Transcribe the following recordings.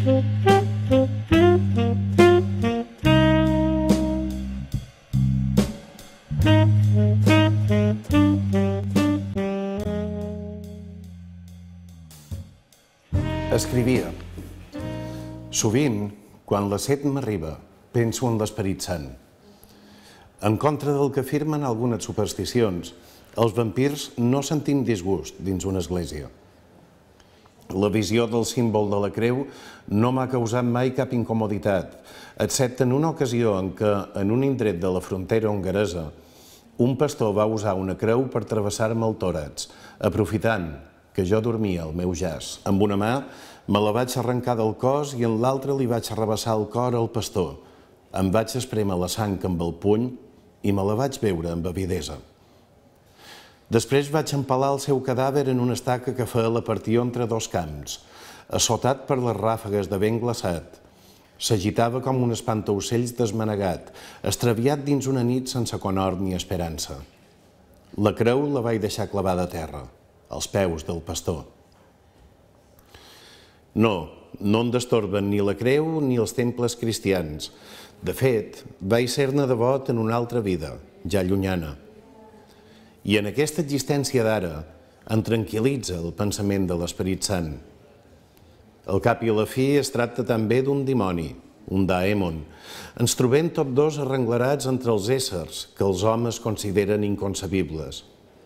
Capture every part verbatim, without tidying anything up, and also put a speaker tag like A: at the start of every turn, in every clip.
A: Escrivia. Sovint, quan la set m'arriba, penso en l'Esperit Sant. En contra del que afirmen algunes supersticions, els vampirs no sentim disgust dins una església. La visió del símbol de la creu no m'ha causat mai cap incomoditat, excepte en una ocasió en què, en un indret de la frontera hongaresa, un pastor va usar una creu per travessar-me el tòrax, aprofitant que jo dormia al meu jaç. Amb una mà me la vaig arrencar del cos i en l'altra li vaig arrabassar el cor al pastor. Em vaig esprémer la sang amb el puny i me la vaig beure amb avidesa. Després vaig empalar el seu cadàver en una estaca que feia la partió entre dos camps. Assotat per les ràfegues de vent glaçat, s'agitava com un espantaocells desmanegat, extraviat dins una nit sense conhort ni esperança. La creu la vaig deixar clavada a terra, als peus del pastor. No, no em destorben ni la creu ni els temples cristians. De fet, vaig ser-ne devot en una altra vida, ja llunyana. I en aquesta existència d'ara em tranquil·litza el pensament de l'Esperit Sant. Al cap i a la fi es tracta també d'un dimoni, un daemon. Ens trobem tots dos arrenglerats entre els éssers que els homes consideren inconcebibles.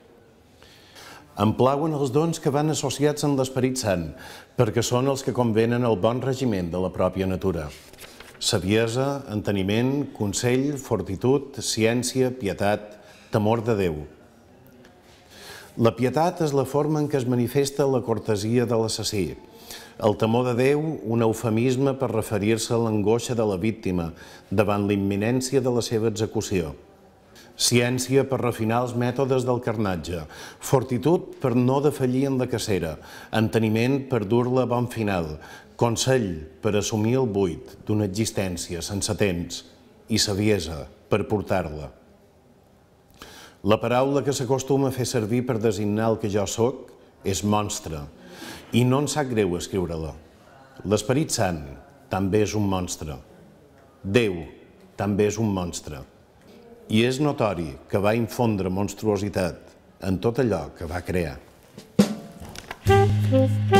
A: Em plauen els dons que van associats amb l'Esperit Sant, perquè són els que convenen al bon regiment de la pròpia natura. Saviesa, enteniment, consell, fortitud, ciència, pietat, temor de Déu. La pietat és la forma en què es manifesta la cortesia de l'assassí. El temor de Déu, un eufemisme per referir-se a l'angoixa de la víctima davant la imminència de la seva execució. Ciència per refinar els mètodes del carnatge, fortitud per no defallir en la cacera, enteniment per dur-la a bon final, consell per assumir el buit d'una existència sense temps i saviesa per portar-la. La paraula que s'acostuma a fer servir per designar el que jo soc és monstre, i no em sap greu escriure-la. L'Esperit Sant també és un monstre. Déu també és un monstre. I és notori que va infondre monstruositat en tot allò que va crear.